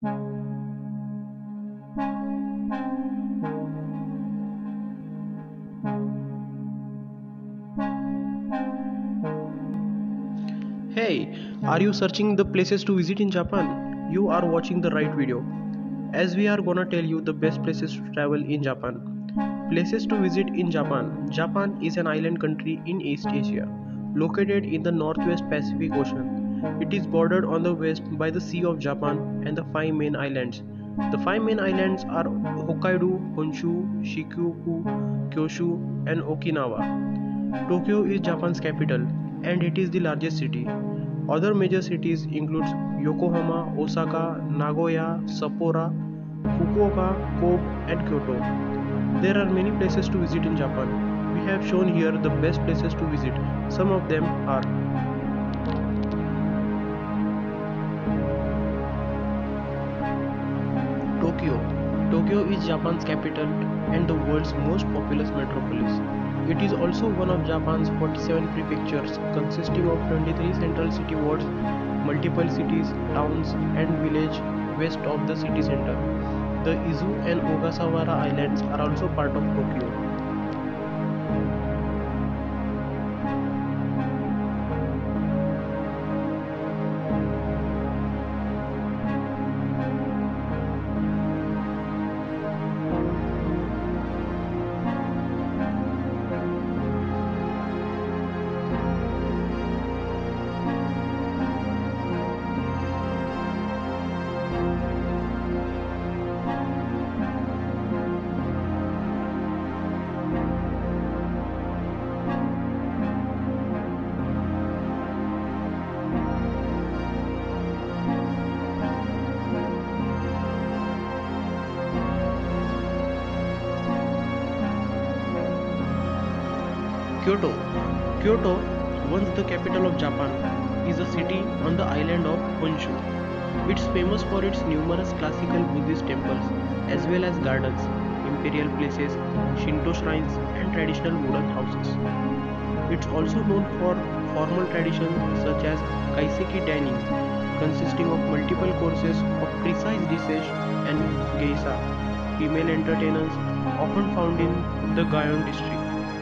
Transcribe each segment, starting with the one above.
Hey, are you searching the places to visit in Japan? You are watching the right video, as we are gonna tell you the best places to travel in Japan. Places to visit in Japan. Japan is an island country in East Asia, located in the northwest Pacific Ocean. It is bordered on the west by the Sea of Japan and the five main islands. The five main islands are Hokkaido, Honshu, Shikoku, Kyushu, and Okinawa. Tokyo is Japan's capital and it is the largest city. Other major cities include Yokohama, Osaka, Nagoya, Sapporo, Fukuoka, Kobe, and Kyoto. There are many places to visit in Japan. We have shown here the best places to visit. Some of them are Tokyo. Tokyo is Japan's capital and the world's most populous metropolis. It is also one of Japan's 47 prefectures, consisting of 23 central city wards, multiple cities, towns, and villages west of the city center. The Izu and Ogasawara Islands are also part of Tokyo. Kyoto. Kyoto, once the capital of Japan, is a city on the island of Honshu. It's famous for its numerous classical Buddhist temples, as well as gardens, imperial places, Shinto shrines, and traditional wooden houses. It's also known for formal traditions such as kaiseki dining, consisting of multiple courses of precise dishes, and geisha, female entertainers, often found in the Gaon district.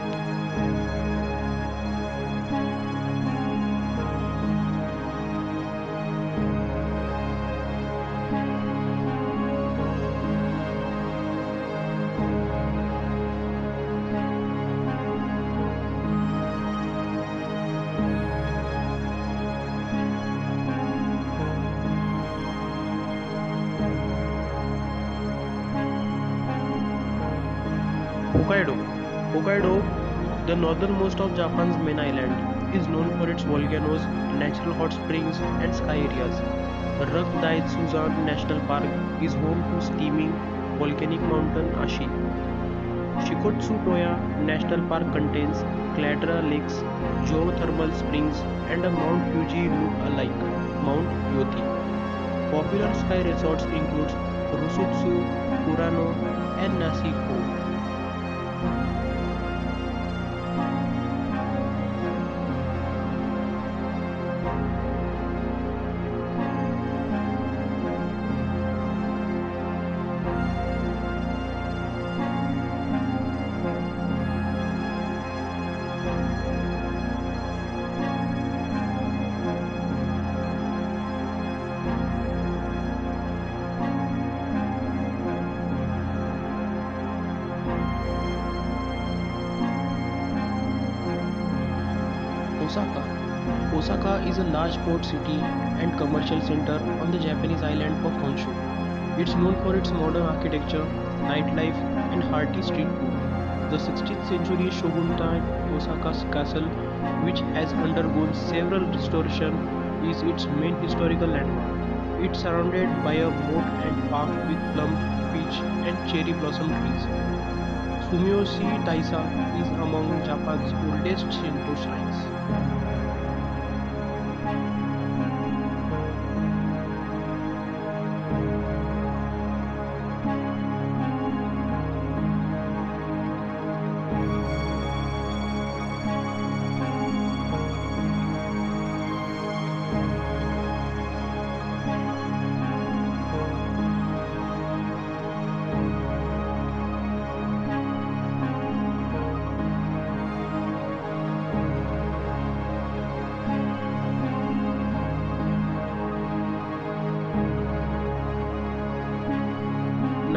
Hokkaido. Hokkaido, the northernmost of Japan's main island, is known for its volcanoes, natural hot springs, and sky areas. Rukdaitsuzan National Park is home to steaming volcanic mountain Ashi. Shikotsu-Toya National Park contains Caldera Lakes, geothermal springs, and a Mount Fuji look-alike, Mount Yothi. Popular ski resorts include Rusutsu, Kurano, and Nashiko. Osaka. Osaka is a large port city and commercial center on the Japanese island of Honshu. It's known for its modern architecture, nightlife, and hearty street food. The 16th century shogun time Osaka's castle, which has undergone several restorations, is its main historical landmark. It's surrounded by a moat and park with plum, peach, and cherry blossom trees. Sumiyoshi Taisa is among Japan's oldest Shinto shrines.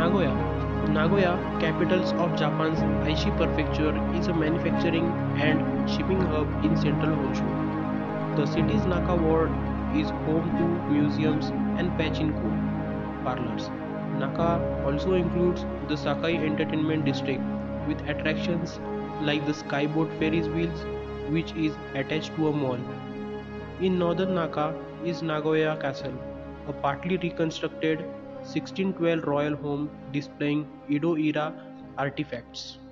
Nagoya. Nagoya, capitals of Japan's Aichi Prefecture, is a manufacturing and shipping hub in central Honshu. The city's Naka ward is home to museums and pachinko parlors. Naka also includes the Sakai Entertainment District with attractions like the Skyboat Ferris wheels, which is attached to a mall. In northern Naka is Nagoya Castle, a partly reconstructed 1612 royal home displaying Edo era artifacts.